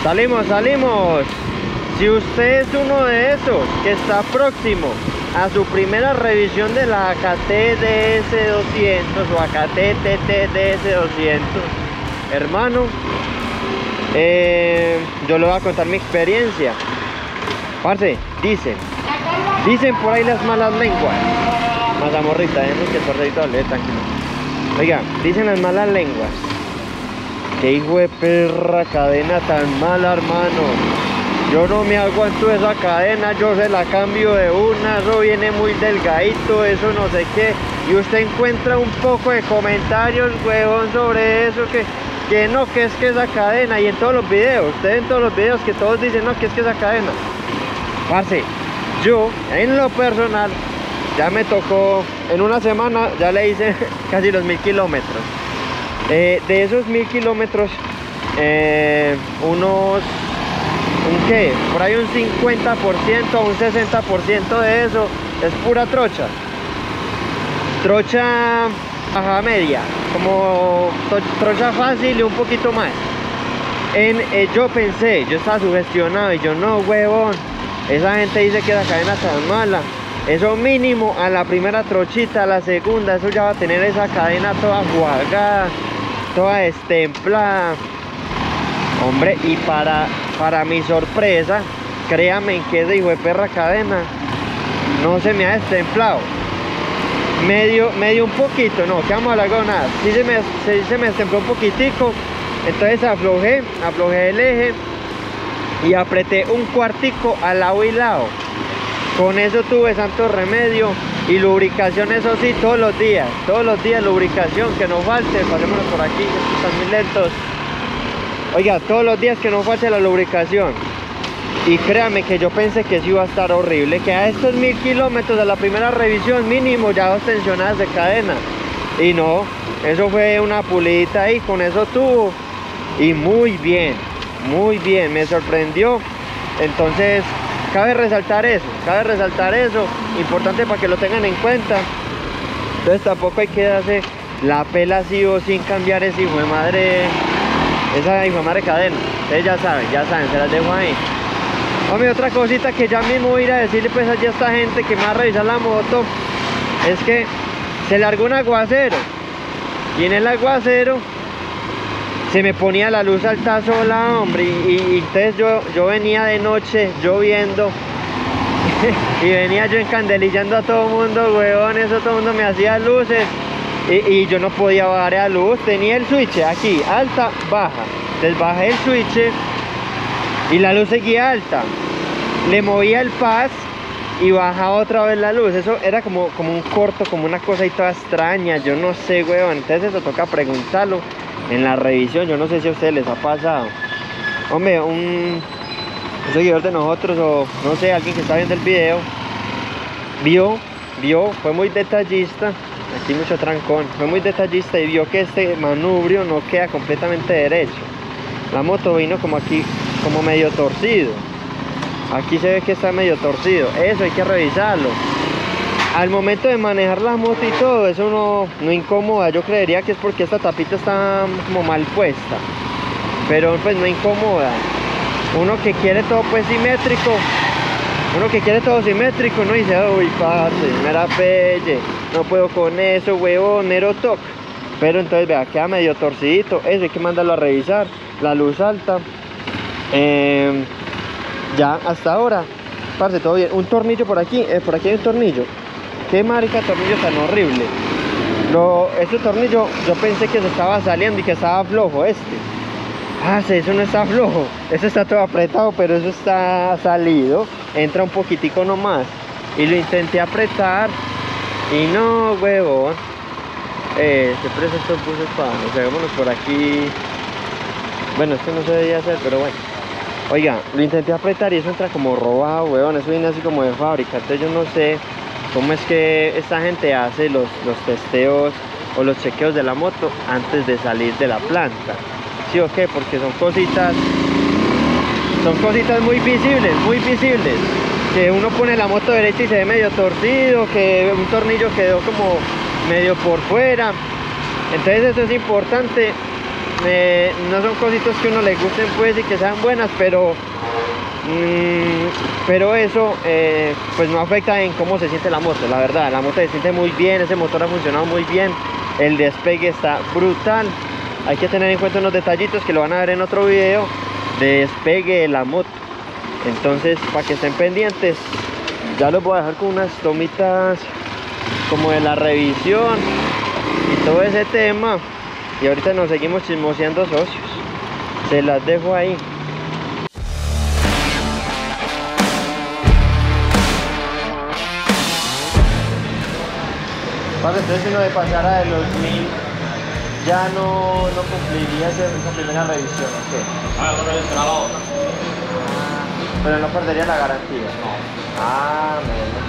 Salimos, salimos. Si usted es uno de esos que está próximo a su primera revisión de la AKT DS200 o AKT TT DS200, hermano, yo le voy a contar mi experiencia. Parce, dicen por ahí las malas lenguas. Mazamorrita, que el parcerito hable, tranquilo. Oiga, dicen las malas lenguas. Qué hijo de perra cadena tan mala, hermano. Yo no me aguanto esa cadena, yo se la cambio de una, eso viene muy delgadito, eso no sé qué. Y usted encuentra un poco de comentarios, huevón, sobre eso, que no, que es que esa cadena. Y en todos los videos, ustedes en todos los videos que todos dicen, no, que es que esa cadena. Parce, yo, en lo personal, ya me tocó, en una semana ya le hice casi los 1000 kilómetros. De esos 1000 kilómetros, ¿qué? Por ahí un 50% o un 60% de eso es pura trocha. Trocha baja media, como trocha fácil y un poquito más. Yo pensé, yo estaba sugestionado y yo no, huevón, esa gente dice que la cadena es tan mala. Eso mínimo a la primera trochita, a la segunda, eso ya va a tener esa cadena toda jugada, toda destemplada. Hombre, y para mi sorpresa, créame que esa hijo de perra cadena no se me ha destemplado. Medio un poquito, no, que vamos a hablar con nada. Sí se me destempló un poquitico, entonces aflojé el eje y apreté un cuartico al lado y lado. Con eso tuve santo remedio y lubricación, eso sí, todos los días lubricación, que no falte. Pasémonos por aquí, que están muy lentos. Oiga, todos los días que no falte la lubricación. Y créame que yo pensé que eso iba a estar horrible, que a estos 1000 kilómetros de la primera revisión mínimo ya 2 tensionadas de cadena. Y no, eso fue una pulidita ahí, con eso tuvo. Y muy bien, me sorprendió. Entonces, cabe resaltar eso, importante para que lo tengan en cuenta. Entonces tampoco hay que darse la pela así o sin cambiar ese hijo de madre, esa hijo de madre cadena. Ustedes ya saben, se las dejo ahí. Hombre, otra cosita que ya mismo voy a ir a decirle pues allá a esta gente que me va a revisar la moto, es que se largó un aguacero, y en el aguacero se me ponía la luz alta sola, hombre, y entonces yo venía de noche lloviendo y venía yo encandelillando a todo el mundo, huevón, eso todo el mundo me hacía luces y yo no podía bajar a luz. Tenía el switch aquí, alta, baja, entonces bajé el switch y la luz seguía alta, le movía el pas y bajaba otra vez la luz. Eso era como un corto, como una cosa ahí toda extraña, yo no sé, huevón. Entonces eso toca preguntarlo en la revisión, yo no sé si a ustedes les ha pasado. Hombre, un seguidor de nosotros, o no sé, alguien que está viendo el video, vio, fue muy detallista, aquí mucho trancón, fue muy detallista y vio que este manubrio no queda completamente derecho. La moto vino como aquí, como medio torcido. Aquí se ve que está medio torcido, eso hay que revisarlo. Al momento de manejar la moto y todo, eso no incomoda. Yo creería que es porque esta tapita está como mal puesta, pero pues no incomoda. Uno que quiere todo pues simétrico, uno dice, uy, parce, mera pelle, no puedo con eso, huevón, mero toque. Pero entonces vea, queda medio torcidito, eso hay que mandarlo a revisar. La luz alta, ya hasta ahora, parce, todo bien. Un tornillo por aquí hay un tornillo. Qué marica tornillo tan horrible. Este tornillo yo pensé que se estaba saliendo y que estaba flojo eso no está flojo, eso está todo apretado, pero eso está salido, entra un poquitico nomás. Y lo intenté apretar y no, huevón. Se presa estos buses para, o sea, vámonos por aquí. Bueno, esto no se debía hacer, pero bueno. Oiga, lo intenté apretar y eso entra como robado, huevón, eso viene así como de fábrica. Entonces yo no sé cómo es que esta gente hace los testeos o los chequeos de la moto antes de salir de la planta. ¿Sí o qué? Porque son cositas muy visibles, que uno pone la moto derecha y se ve medio torcido, que un tornillo quedó como medio por fuera. Entonces eso es importante no son cositas que a uno le gusten pues y que sean buenas, pero eso pues no afecta en cómo se siente la moto. La verdad, la moto se siente muy bien, ese motor ha funcionado muy bien, el despegue está brutal. Hay que tener en cuenta unos detallitos que lo van a ver en otro video de despegue de la moto. Entonces, para que estén pendientes, ya los voy a dejar con unas tomitas como de la revisión y todo ese tema. Y ahorita nos seguimos chismoseando, socios. Se las dejo ahí. Entonces, si uno de pasara de los 1000 ya no cumpliría esa primera revisión, ¿ok? Ah, no revisará la otra. Pero no perdería la garantía. No. Ah,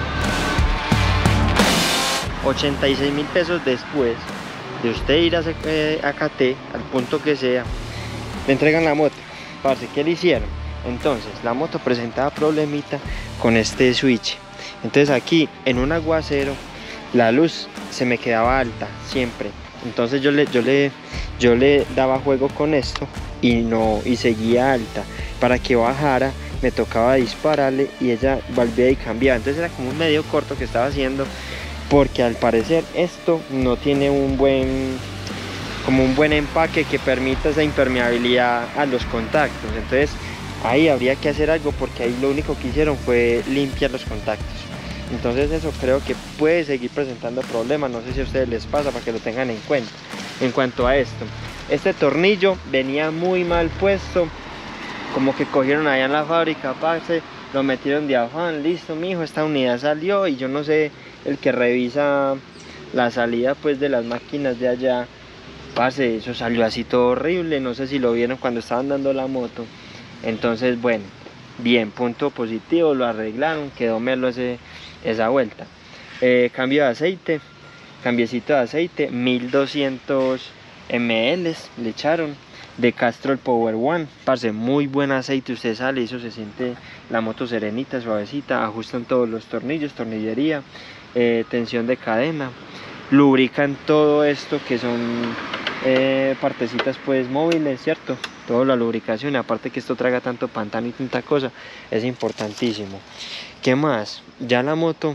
bueno. 86.000 pesos después de usted ir a KT, al punto que sea, le entregan la moto. Parce, ¿qué le hicieron? Entonces, la moto presentaba problemita con este switch. Entonces aquí, en un aguacero, la luz se me quedaba alta, siempre. Entonces yo le daba juego con esto y seguía alta. Para que bajara me tocaba dispararle y ella volvía y cambiaba. Entonces era como un medio corto que estaba haciendo, porque al parecer esto no tiene un buen empaque que permita esa impermeabilidad a los contactos. Entonces ahí habría que hacer algo, porque ahí lo único que hicieron fue limpiar los contactos. Entonces eso creo que puede seguir presentando problemas. No sé si a ustedes les pasa, para que lo tengan en cuenta. En cuanto a esto, este tornillo venía muy mal puesto, como que cogieron allá en la fábrica, parce, lo metieron de afán. Listo, mijo, esta unidad salió. Y yo no sé, el que revisa la salida pues de las máquinas de allá, parce, eso salió así todo horrible. No sé si lo vieron cuando estaban dando la moto. Entonces, bueno, bien, punto positivo, lo arreglaron, quedó melo esa vuelta. Cambio de aceite, cambiecito de aceite, 1200 ml le echaron de Castrol Power One. Parce, muy buen aceite. Usted sale y eso se siente la moto serenita, suavecita. Ajustan todos los tornillos, tornillería, tensión de cadena, lubrican todo esto que son partecitas pues móviles, cierto, toda la lubricación. Aparte que esto traga tanto pantano y tanta cosa, es importantísimo. ¿Qué más? Ya la moto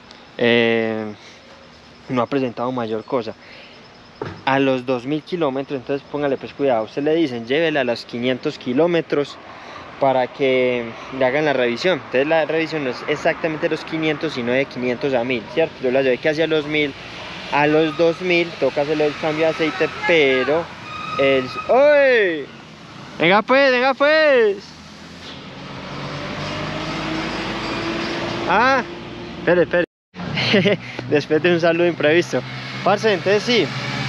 no ha presentado mayor cosa. A los 2000 kilómetros, entonces póngale pues cuidado. Usted le dicen llévela a los 500 kilómetros para que le hagan la revisión. Entonces la revisión no es exactamente los 500, sino de 500 a 1000, cierto. Yo la llevé que hacia los 1000. A los 2000 toca hacerle el cambio de aceite, pero el... ¡Uy! Venga pues, venga pues. Ah, espere. Después de un saludo imprevisto. Parce, entonces sí,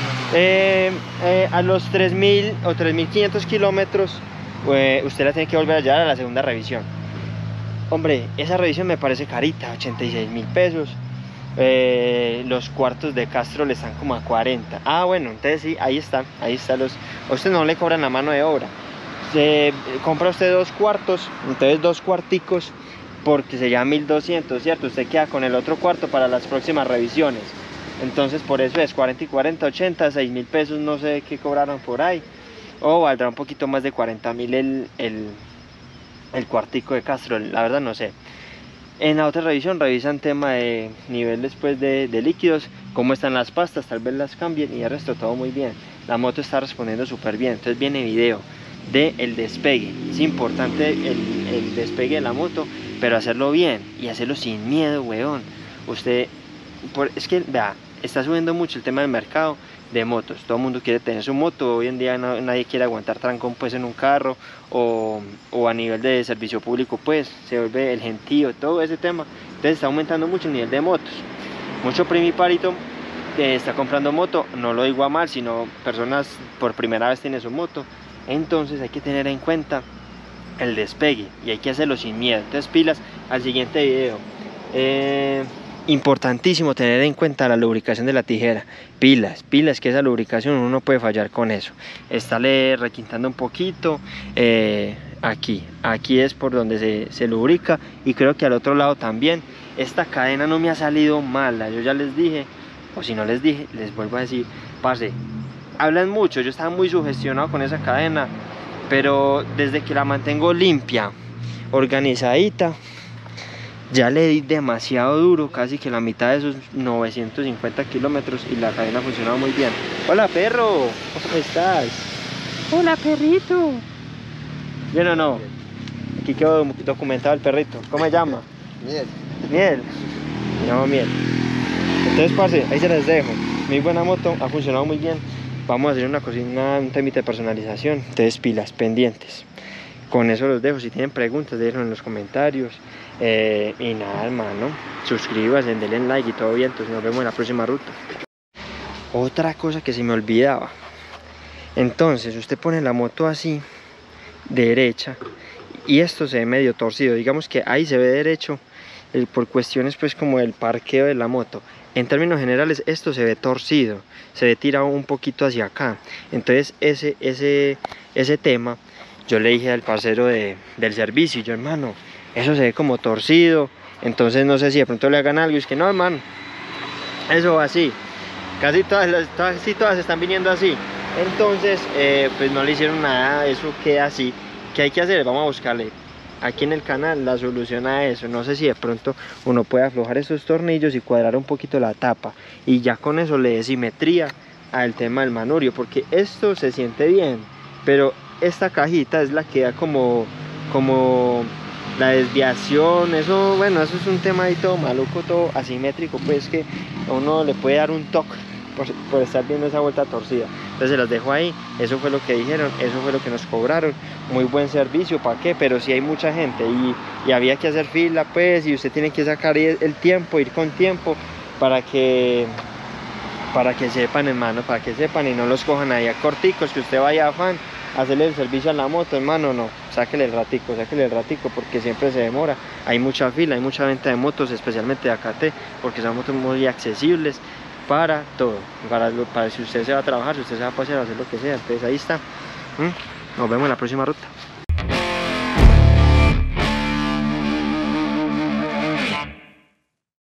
a los 3000 o 3500 kilómetros, usted la tiene que volver a llevar a la segunda revisión. Hombre, esa revisión me parece carita, 86.000 pesos. Los cuartos de Castrol le están como a 40. Ah, bueno, entonces sí, ahí están los... A usted no le cobran la mano de obra. Compra usted 2 cuartos, entonces 2 cuarticos, porque se llama 1200, ¿cierto? Usted queda con el otro cuarto para las próximas revisiones. Entonces por eso es 40 y 40, 80, 6.000 pesos, no sé qué cobraron por ahí. O valdrá un poquito más de 40.000 el cuartico de Castrol, la verdad no sé. En la otra revisión revisan tema de niveles pues de líquidos, cómo están las pastas, tal vez las cambien, y el resto todo muy bien. La moto está respondiendo súper bien. Entonces viene video del despegue. Es importante el despegue de la moto, pero hacerlo bien y hacerlo sin miedo, weón. Usted, es que, vea, está subiendo mucho el tema del mercado de motos. Todo el mundo quiere tener su moto. Hoy en día nadie quiere aguantar trancón pues en un carro, o a nivel de servicio público pues se vuelve el gentío, todo ese tema. Entonces está aumentando mucho el nivel de motos. Mucho primiparito está comprando moto, no lo digo a mal, sino personas por primera vez tienen su moto. Entonces hay que tener en cuenta el despegue y hay que hacerlo sin miedo. Entonces pilas al siguiente video. Importantísimo tener en cuenta la lubricación de la tijera. Pilas, que esa lubricación uno no puede fallar con eso. Estarle requintando un poquito. Aquí es por donde se lubrica, y creo que al otro lado también. Esta cadena no me ha salido mala, yo ya les dije, o si no les dije, les vuelvo a decir, parce, hablan mucho, yo estaba muy sugestionado con esa cadena, pero desde que la mantengo limpia, organizadita, ya le di demasiado duro, casi que la mitad de esos 950 kilómetros y la cadena funcionaba muy bien. Hola perro, ¿cómo estás? Hola perrito. ¿Bien o no? Aquí quedó documentado el perrito. ¿Cómo se llama? Miel. Miel. Se llama Miel. Entonces, parce, ahí se les dejo. Mi buena moto ha funcionado muy bien. Vamos a hacer una cocina, un temita de personalización. Entonces, pilas, pendientes. Con eso los dejo. Si tienen preguntas, déjenlo en los comentarios. Y nada, hermano. Suscríbanse, denle like y todo bien. Entonces, nos vemos en la próxima ruta. Otra cosa que se me olvidaba. Entonces, usted pone la moto así, derecha, y esto se ve medio torcido. Digamos que ahí se ve derecho por cuestiones pues como el parqueo de la moto. En términos generales esto se ve torcido, se ve tirado un poquito hacia acá. Entonces ese tema yo le dije al parcero del servicio, yo hermano, eso se ve como torcido, entonces no sé si de pronto le hagan algo. Y es que no, hermano, eso va así, casi todas están viniendo así. Entonces pues no le hicieron nada, eso queda así. ¿Qué hay que hacer? Vamos a buscarle aquí en el canal la solución a eso. No sé si de pronto uno puede aflojar estos tornillos y cuadrar un poquito la tapa, y ya con eso le dé simetría al tema del manubrio, porque esto se siente bien, pero esta cajita es la que da como la desviación. Eso, bueno, eso es un tema ahí todo maluco, todo asimétrico, pues que a uno le puede dar un toque por estar viendo esa vuelta torcida. Entonces se las dejo ahí. Eso fue lo que dijeron, eso fue lo que nos cobraron. Muy buen servicio, ¿para qué? Pero si hay mucha gente y había que hacer fila, pues, y usted tiene que sacar el tiempo, ir con tiempo para que sepan, hermano, para que sepan y no los cojan ahí a corticos, que usted vaya a afán a hacerle el servicio a la moto, hermano. No, sáquele el ratico, porque siempre se demora. Hay mucha fila, hay mucha venta de motos, especialmente de AKT, porque son motos muy accesibles para todo, para si usted se va a trabajar, si usted se va a pasear, a hacer lo que sea. Entonces ahí está. Nos vemos en la próxima ruta.